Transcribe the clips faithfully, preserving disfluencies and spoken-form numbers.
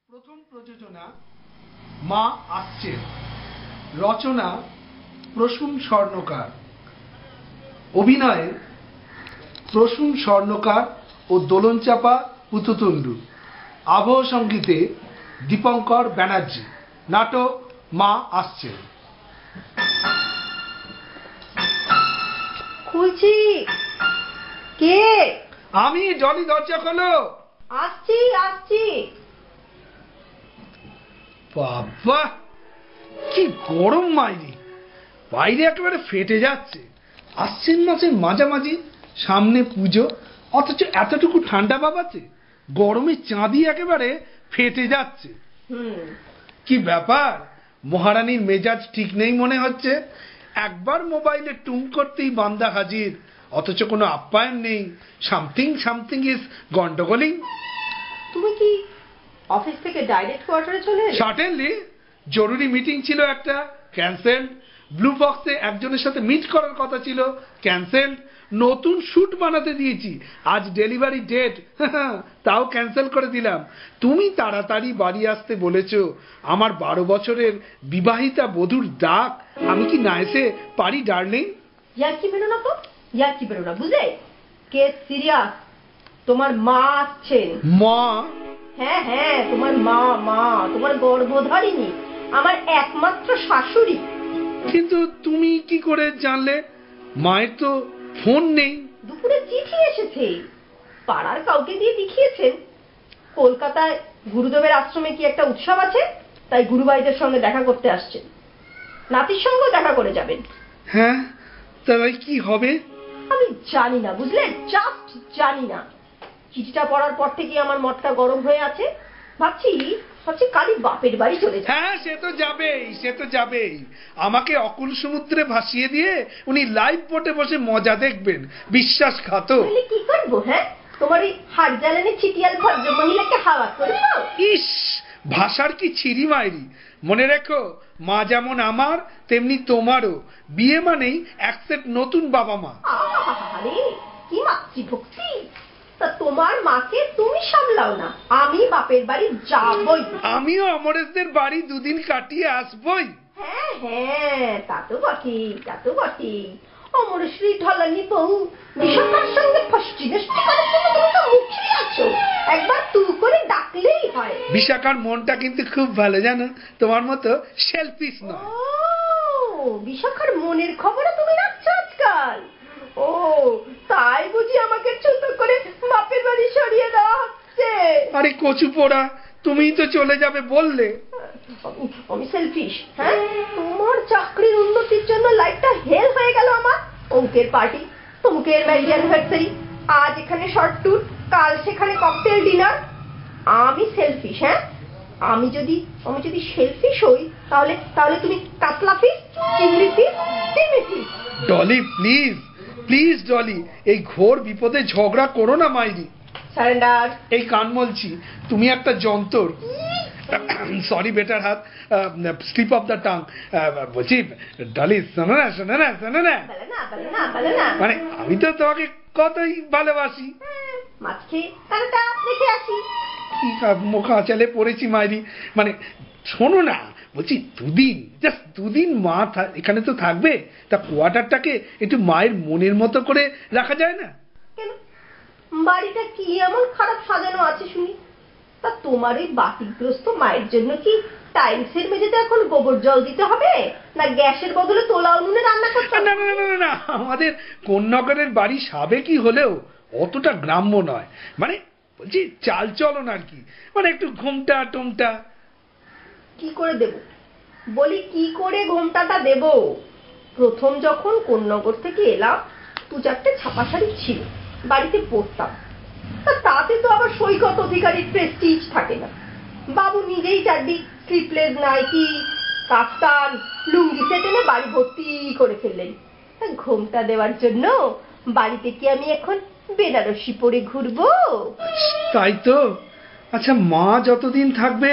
প্রথম প্রযোজনা মা আসছেন, রচনা প্রসূন স্বর্ণকার, অভিনয়ে প্রসূন স্বর্ণকার ও দোলনচাপা পুতুতুন্ডু, আবহ সঙ্গীতে দীপঙ্কর ব্যানার্জি। নাটক মা আসছেন। খুলছি। কে? আমি। জলি, দরজা খোলো। আসছি আসছি। বাবা কি গরম মাইরি, বাইরে একেবারে ফেটে যাচ্ছে। আশ্বিন মাসের মাঝামাঝি, সামনে পুজো, অথচ এতটুকু ঠান্ডা বাবাচ্ছে। গরমে চাঁদি একেবারে ফেটে যাচ্ছে। হুম কি ব্যাপার, মহারানীর মেজাজ ঠিক নেই মনে হচ্ছে। একবার মোবাইলে টুং করতেই বান্দা হাজির, অথচ কোনো আপ্যায়ন নেই। সামথিং সামথিং ইজ গন্ডগোলিং। তুমি কি অফিস থেকে ডাইরেক্ট কোয়ার্টারে চলে এলে? সার্টেনলি। জরুরি মিটিং ছিল একটা, ক্যান্সেল। ব্লু বক্সে একজনের সাথে মিট করার কথা ছিল, ক্যান্সেল। নতুন শুট বানাতে দিয়েছি, আজ ডেলিভারি ডেট, তাও ক্যান্সেল করে দিলাম। তুমি তাড়াতাড়ি বাড়ি আসতে বলেছো। আমার বারো বছরের বিবাহিতা বধূর ডাক, আমি কি না এসে পারি ডার্লিং? ইয়ার কি বেরো না তো, ইয়ার কি বেরো না, বুঝলে? কে সিরিয়াস? তোমার মা আসছেন। মা? হ্যাঁ হ্যাঁ, তোমার মা, মা তোমার গর্ভধারিণী, আমার একমাত্র শাশুড়ি। কিন্তু তুমি কি করে জানলে? মায়ের তো ফোন নেই। দুপুরে চিঠি এসেছে, পাড়ার কাউকে দিয়ে দেখিয়েছেন। কলকাতায় গুরুদেবের আশ্রমে কি একটা উৎসব আছে, তাই গুরুভাইদের সঙ্গে দেখা করতে আসছেন। নাতির সঙ্গে দেখা করে যাবেন। হ্যাঁ, তাই কি হবে? আমি জানি না, বুঝলে, জাস্ট জানি না। চিঠিটা পড়ার পর থেকে আমার মনটা গরম হয়ে আছে। ভাবছি ভাবছি কালই বাপের বাড়ি চলে যাই। হ্যাঁ, সে তো যাবেই, সে তো যাবেই। আমাকে অকুল সমুদ্রে ভাসিয়ে দিয়ে উনি লাইভ বোটে বসে মজা দেখবেন, বিশ্বাসঘাতক। তাহলে কি করবো? হ্যাঁ, তোমার ওই হাড় জ্বালানি ছিটিয়াল ভদ্র মহিলাকে হাওয়া করে দাও। ইস, ভাষার কি ছিরি মাইরি। মনে রেখো, মা যেমন আমার তেমনি তোমারও। বিয়ে মানেই অ্যাকসেপ্ট নতুন বাবা মা। আরে কি মাতৃভক্তি! তা তোমার মাকে তুমি সামলাও না, আমি বাপের বাড়ি যাবই। আমিও অমরেশদের বাড়ি দুদিন কাটিয়ে আসবই। হ্যাঁ হ্যাঁ, তা তো বটেই, তা তো বটেই। অমরেশ্বরী ঢলানি বউ বিশাখার সঙ্গে ফষ্টি নষ্টি করার জন্য তুমি তো মুখিয়ে আছো। একবার তু করে ডাকলেই হয়। বিশাখার মনটা কিন্তু খুব ভালো, জানো, তোমার মতো সেলফিশ নয়। ও, বিশাখার মনের খবরও তুমি রাখছো আজকাল? ও, তাই বুঝি আমাকে ছোট করে বাপের বাড়ি সরিয়ে দেওয়া হচ্ছে? আরে কচু পোড়া, তুমিই তো চলে যাবে বললে। আমি সেলফিশ? হ্যাঁ, তোমার চাকরির উন্নতির জন্য লাইফটা হেল হয়ে গেল আমার। অঙ্কের পার্টি, তমুকের ম্যারেজ অ্যানিভার্সারি, আজ এখানে শর্ট ট্যুর, কাল সেখানে ককটেল ডিনার। আমি সেলফিশ? হ্যাঁ, আমি যদি আমি যদি সেলফিশ হই, তাহলে তাহলে তুমি কাতলা ফিশ, চিংড়ি ফিশ, চিংড়ি fish. Dolly please, please Dolly, এই ঘোর বিপদে ঝগড়া করো না মাইরি। সারেন্ডার। এই কান বলছি, তুমি একটা যন্তর। সরি বেটার হাত, স্লিপ অফ দ্য টাং। বলছি ডলি, শোনো না, শোনো না, শোনো না, মানে আমি তো তোমাকে কতই ভালোবাসি। মাছকে টাটা দেখে আসি। কি মুখা চালে পড়েছি মাইরি। মানে শোনো না, বলছি দুদিন, জাস্ট দুদিন মা এখানে তো থাকবে, তা কোয়ার্টারটাকে একটু মায়ের মনের মতো করে রাখা যায় না? কেন, বাড়িটা কি এমন খারাপ সাজানো আছে শুনি? তা তোমার এই বাতিগ্রস্ত মায়ের জন্য কি টাইলসের মেঝেতে এখন গোবর জল দিতে হবে, না গ্যাসের বদলে তোলা উনুনে রান্না করতে হবে? না না না না, আমাদের কোন্নগরের বাড়ি সাবেকি হলেও অতটা গ্রাম্য নয়। মানে বলছি চাল চলন আর কি, মানে একটু ঘুমটা টুমটা। কি করে দেব বলি, কি করে ঘোমটাটা দেব? প্রথম যখন কোন্নগর থেকে এলাম, দু চারটে ছাপা শাড়ি ছিল, বাড়িতে পরতাম। তাতে তো আবার সৈকত অধিকারীর প্রেস্টিজ থাকে না। বাবু নিজেই চারটি স্লিপলেস নাইটি, কাফতান, লুঙ্গি সেট এনে বাড়ি ভর্তি করে ফেললেন। ঘোমটা দেওয়ার জন্য বাড়িতে কি আমি এখন বেনারসি পরে ঘুরবো? তাই তো। আচ্ছা, মা যতদিন থাকবে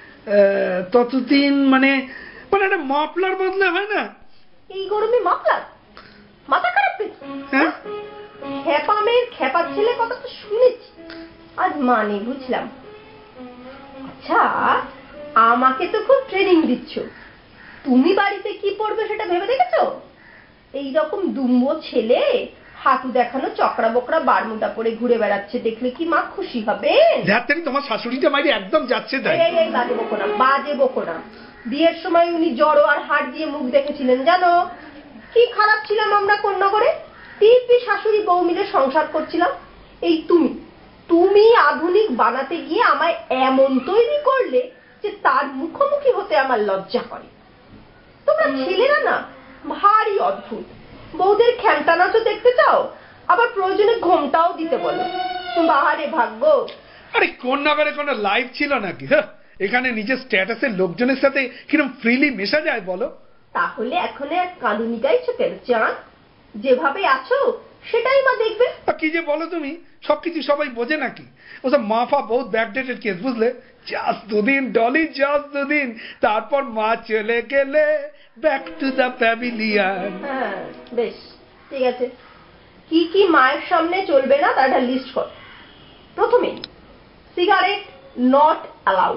ততদিন মানে মানে একটা মাফলার বদলে হয় না? এই গরমে মাফলার? মাথা খারাপ পেয়েছে? হ্যাঁ, খেপা মেয়ের খেপা ছেলে কথা তো শুনেছি, আজ মানে বুঝলাম। আচ্ছা, আমাকে তো খুব ট্রেনিং দিচ্ছ। তুমি বাড়িতে কি পড়বে সেটা ভেবে দেখেছো? এইরকম দুম্ব ছেলে হাঁটু দেখানো চকরা বকরা বারমুটা পরে ঘুরে বেড়াচ্ছে দেখলে কি মা খুশি হবে? ধ্যাত্তেরি, তোমার শাশুড়িটা মাইরি একদম যাচ্ছে তাই। এই এই বাজে বকো না, বাজে বকো না। বিয়ের সময় উনি জড়ো আর হাড় দিয়ে মুখ দেখেছিলেন জানো? কি খারাপ ছিলাম আমরা কোন্নগরে, দিব্যি শাশুড়ি বউ মিলে সংসার করছিলাম। এই তুমি তুমি আধুনিক বানাতে গিয়ে আমায় এমন তৈরি করলে যে তার মুখোমুখি হতে আমার লজ্জা করে। তোমরা ছেলেরা না ভারী অদ্ভুত। বউদের খ্যামটা নাচও দেখতে চাও, আবার প্রয়োজনে ঘোমটাও দিতে বলো। বাহারে ভাগ্য। আরে কোন নগরে কোনো লাইফ ছিল নাকি? হ্যাঁ, এখানে নিজের স্ট্যাটাসের লোকজনের সাথে কিরকম ফ্রিলি মেশা যায় বলো? তাহলে এখন এক কাঁদুনি গাইছো কেন চাঁদ? যেভাবে আছো সেটাই মা দেখবে। কি যে বলো তুমি, সবকিছু সবাই বোঝে নাকি? ওসব মাফা বহুত ব্যাকডেটেড কেস, বুঝলে? জাস্ট দুদিন ডলি, জাস্ট দুদিন, তারপর মা চলে গেলে ব্যাক টু দ্য প্যাভিলিয়ন। হ্যাঁ বেশ, ঠিক আছে। কি কি মায়ের সামনে চলবে না তার একটা লিস্ট কর। প্রথমে সিগারেট নট অ্যালাউড।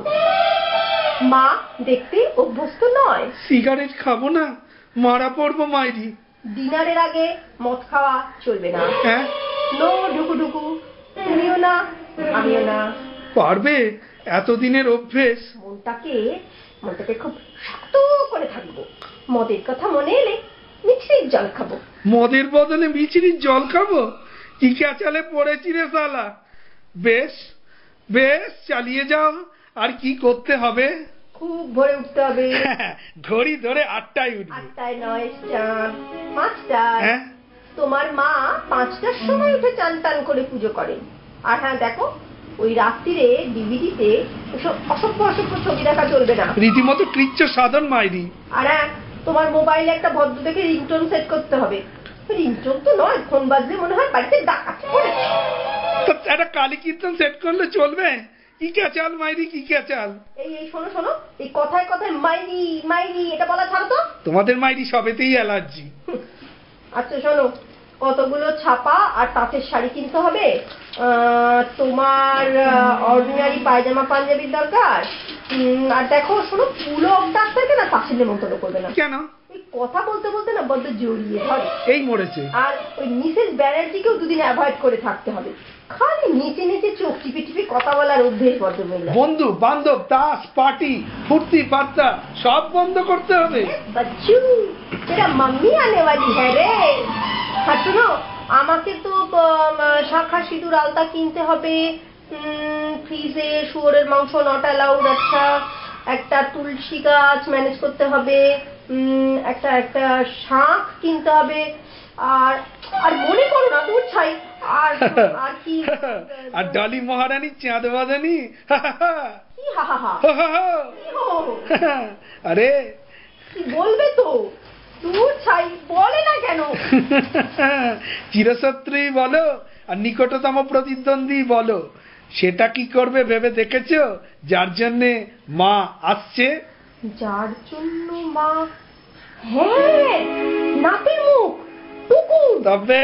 মা দেখতে অভ্যস্ত নয়। সিগারেট খাবো না, মারা পড়বো মাইরি। ডিনারের আগে মদ খাওয়া চলবে না। হ্যাঁ, নো ঢুকু ঢুকু, তুমিও না আমিও না। পারবে? এতদিনের অভ্যেস। মনটাকে মনটাকে খুব শক্ত করে থাকবো। মদের কথা মনে এলে মিছরির জল খাবো। মদের বদলে মিচিরির জল খাবো? কি ক্যাচালে পড়েছি রে শালা। বেশ বেশ, চালিয়ে যাও। আর কি করতে হবে? খুব ভোরে উঠতে হবে। ঘড়ি ধরে আটটায় উঠবে। আটটায় নয় চাঁদ, পাঁচটায়। হ্যাঁ, তোমার মা পাঁচটার সময় উঠে চান টান করে পুজো করেন। আর হ্যাঁ দেখো, ওই রাত্রিরে ডিভিডিতে এসব অসভ্য অসভ্য ছবি দেখা চলবে না। রীতিমতো কৃচ্ছ সাধন মাইরি। আর হ্যাঁ, তোমার মোবাইলে একটা ভদ্র দেখে রিংটোন সেট করতে হবে। রিংটোন তো নয়, ফোন বাজলে মনে হয় বাড়িতে ডাকাত পড়েছে। তো একটা কালী কীর্তন সেট করলে চলবে? কি ক্যাচাল মাইরি, কি ক্যাচাল। এই এই শোনো শোনো, এই কথায় কথায় মাইরি মাইরি এটা বলা ছাড়ো তো। তোমাদের মাইরি সবেতেই অ্যালার্জি। আচ্ছা শোনো, কতগুলো ছাপা আর তাঁতের শাড়ি কিনতে হবে। আহ, তোমার অর্ডিনারি পায়জামা পাঞ্জাবির দরকার। উম, আর দেখো শোনো, পুলক ডাক্তারকে না তাসির নেমন্তন্ন করবে না। কেন? এই কথা বলতে বলতে না বড্ড জড়িয়ে ধরে। এই মরেছে। আর ওই মিসেস ব্যানার্জিকেও দুদিন অ্যাভয়েড করে থাকতে হবে। খালি নিচে নিচে চোখ টিপে টিপে কথা বলার অভ্যেস বড্ড মহিলা। বন্ধু বান্ধব, তাস পার্টি, ফুর্তি ফার্তা সব বন্ধ করতে হবে। बच्चू तेरा मम्मी आने वाली है रे। আর শোনো, আমাকে তো আহ, শাঁখা সিঁদুর আলতা কিনতে হবে। ফ্রিজে শুয়োরের মাংস নট অ্যালাউড। আচ্ছা, একটা তুলসী গাছ ম্যানেজ করতে হবে। উম, একটা একটা শাঁখ কিনতে হবে। আর আর মনে করো না তোর ছাই। আর আর কি আর ডলি মহারানী চাঁদ বাঁধানি। কি হা হা হা কি হো? আরে কি বলবে তো? তোর ছাই বলে না কেন? চিরশত্রুই বলো আর নিকটতম প্রতিদ্বন্দ্বী বলো, সেটা কি করবে ভেবে দেখেছো? যার জন্যে মা আসছে। যার জন্য মা? হ্যাঁ, নাতির মুখ টুকুন। তবে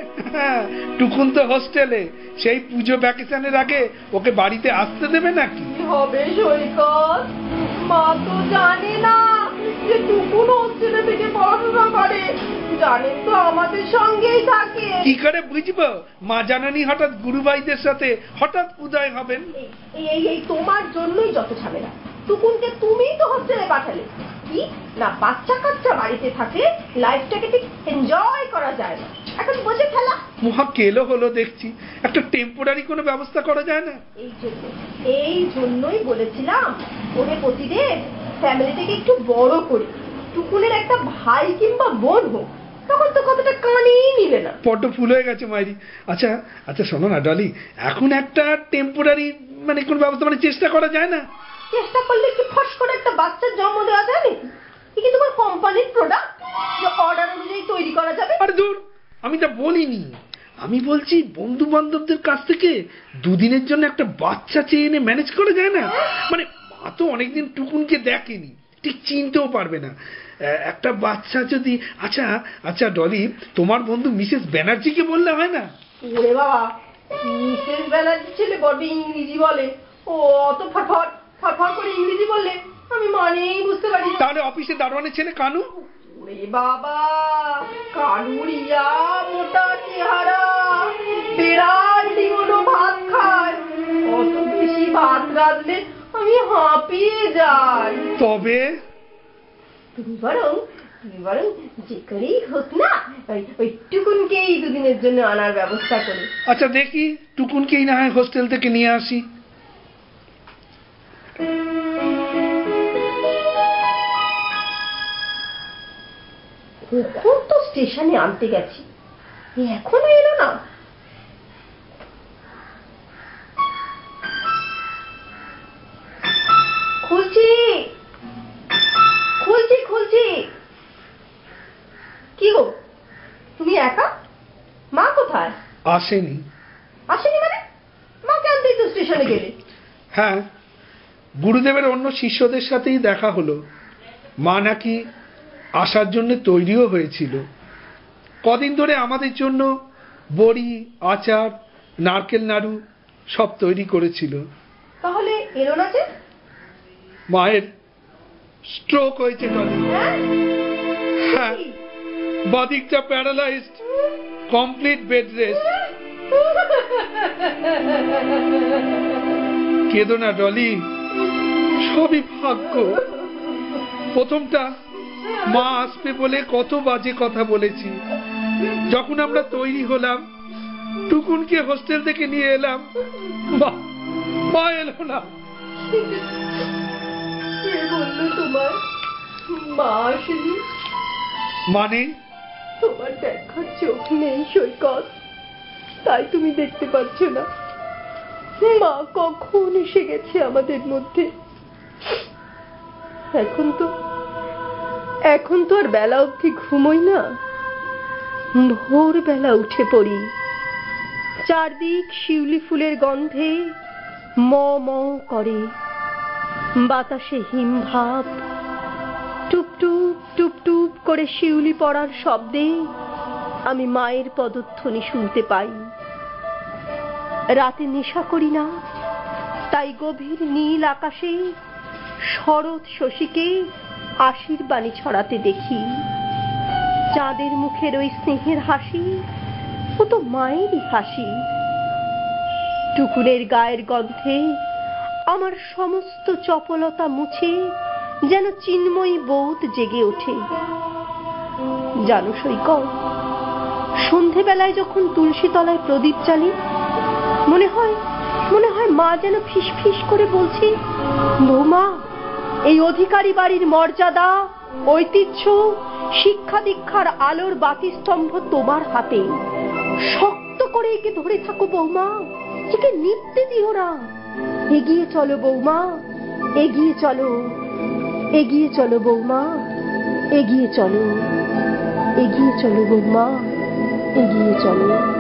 টুকুন তো হোস্টেলে, সেই পুজো ভ্যাকেশনের আগে ওকে বাড়িতে আসতে দেবে নাকি? কি হবে সৈকত? মা তো জানে না যে টুকুন হোস্টেলে থেকে পড়াশোনা করে। জানেন তো আমাদের সঙ্গেই থাকে। কি করে বুঝবো? মা জানানি হঠাৎ গুরুভাইদের সাথে হঠাৎ উদয় হবেন। এই এই এই তোমার জন্যই যত ঝামেলা। টুকুনকে তুমিই তো হোস্টেলে পাঠালে। কি না, বাচ্চা কাচ্চা বাড়িতে থাকলে লাইফটাকে ঠিক এনজয় করা যায় না। এখন বসে খেলা। মহা কেলো হলো দেখছি। একটা টেম্পোরারি কোনো ব্যবস্থা করা যায় না? এই জন্য এই জন্যই বলেছিলাম ওরে প্রতিদিন ফ্যামিলিটাকে একটু বড় করি। টুকুনের একটা ভাই কিংবা বোন হোক, তখন তো কতটা কানেই নিবে না। পট ফুল হয়ে গেছে মাইরি। আচ্ছা আচ্ছা শোনো না ডলি, এখন একটা টেম্পোরারি মানে কোন ব্যবস্থা মানে চেষ্টা করা যায় না? চেষ্টা করলে কি ফস করে একটা বাচ্চার জন্ম দেওয়া যায় নাকি? কি কি তোমার কোম্পানির প্রোডাক্ট যে অর্ডার অনুযায়ী তৈরি করা যাবে? আরে দূর, আমি তা বলিনি। আমি বলছি বন্ধু বান্ধবদের কাছ থেকে দুদিনের জন্য একটা বাচ্চা চেয়ে এনে ম্যানেজ করা যায় না? মানে মা তো অনেকদিন টুকুনকে দেখেনি, ঠিক চিনতেও পারবে না। একটা বাচ্চা যদি, আচ্ছা আচ্ছা ডলি, তোমার বন্ধু মিসেস ব্যানার্জিকে বললে হয় না? ওরে বাবা, মিসেস ব্যানার্জি ছেলে বড্ড ইংরেজি বলে। ও অত ফটফট ফটফট বললে আমি মানেই বুঝতে পারি না। তাহলে অফিসে দারোয়ানের ছেলে কানু? ওরে বাবা, কানুরিয়া মোটা চেহারা, বিরাট ডিঙোনো ভাত খায়, অত বেশি ভাত রাঁধলে আমি হাঁপিয়ে যাই। তবে তুমি বরং তুমি বরং যে করেই হোক না ওই ওই টুকুনকেই দুদিনের জন্য আনার ব্যবস্থা করি। আচ্ছা দেখি, টুকুনকেই না হয় হোস্টেল থেকে নিয়ে আসি। কখন তো স্টেশনে আনতে গেছি, এখনো এলো না। খুলছি খুলছি খুলছি। কি গো, তুমি একা? মা কোথায়? আসেনি। আসেনি মানে? মাকে আনতেই তো স্টেশনে গেলে। হ্যাঁ, গুরুদেবের অন্য শিষ্যদের সাথেই দেখা হলো। মা নাকি আসার জন্য তৈরিও হয়েছিল। কদিন ধরে আমাদের জন্য বড়ি, আচার, নারকেল নাড়ু সব তৈরি করেছিল। তাহলে এলো না যে? মায়ের স্ট্রোক হয়েছে টনি। হ্যাঁ, বাদিকটা প্যারালাইজড, কমপ্লিট বেড রেস্ট। কেঁদো না ডলি, সবই ভাগ্য। প্রথমটা মা আসবে বলে কত বাজে কথা বলেছি। যখন আমরা তৈরি হলাম, টুকুনকে হোস্টেল থেকে নিয়ে এলাম, মা এলো না। কে বললো তোমার মা আসেনি? মানে? তোমার দেখার চোখ নেই সৈকত, তাই তুমি দেখতে পাচ্ছ না মা কখন এসে গেছে আমাদের মধ্যে। এখন তো এখন তো আর বেলা অবধি ঘুমোই না, ভোর বেলা উঠে পড়ি। চারদিক শিউলি ফুলের গন্ধে ম ম করে, বাতাসে হিমভাব, টুপটুপ টুপটুপ করে শিউলি পড়ার শব্দে আমি মায়ের পদধ্বনি শুনতে পাই। রাতে নেশা করি না, তাই গভীর নীল আকাশে শরৎ শশীকে আশির বাণী ছড়াতে দেখি। চাঁদের মুখের ওই স্নেহের হাসি, ও তো মায়েরই হাসি। টুকুনের গায়ের গন্ধে আমার সমস্ত চপলতা মুছে যেন চিন্ময়ী বোধ জেগে ওঠে। জানো সৈকত, সন্ধেবেলায় যখন তুলসী তলায় প্রদীপ জ্বালি, মনে হয় মনে হয় মা যেন ফিস ফিস করে বলছে, বৌমা, এই অধিকারী বাড়ির মর্যাদা, ঐতিহ্য, শিক্ষা দীক্ষার আলোর বাতিস্তম্ভ তোমার হাতে। শক্ত করে একে ধরে থাকো বৌমা, একে নিভতে দিও না। এগিয়ে চলো বৌমা, এগিয়ে চলো, এগিয়ে চলো বৌমা, এগিয়ে চলো, এগিয়ে চলো বৌমা, এগিয়ে চলো।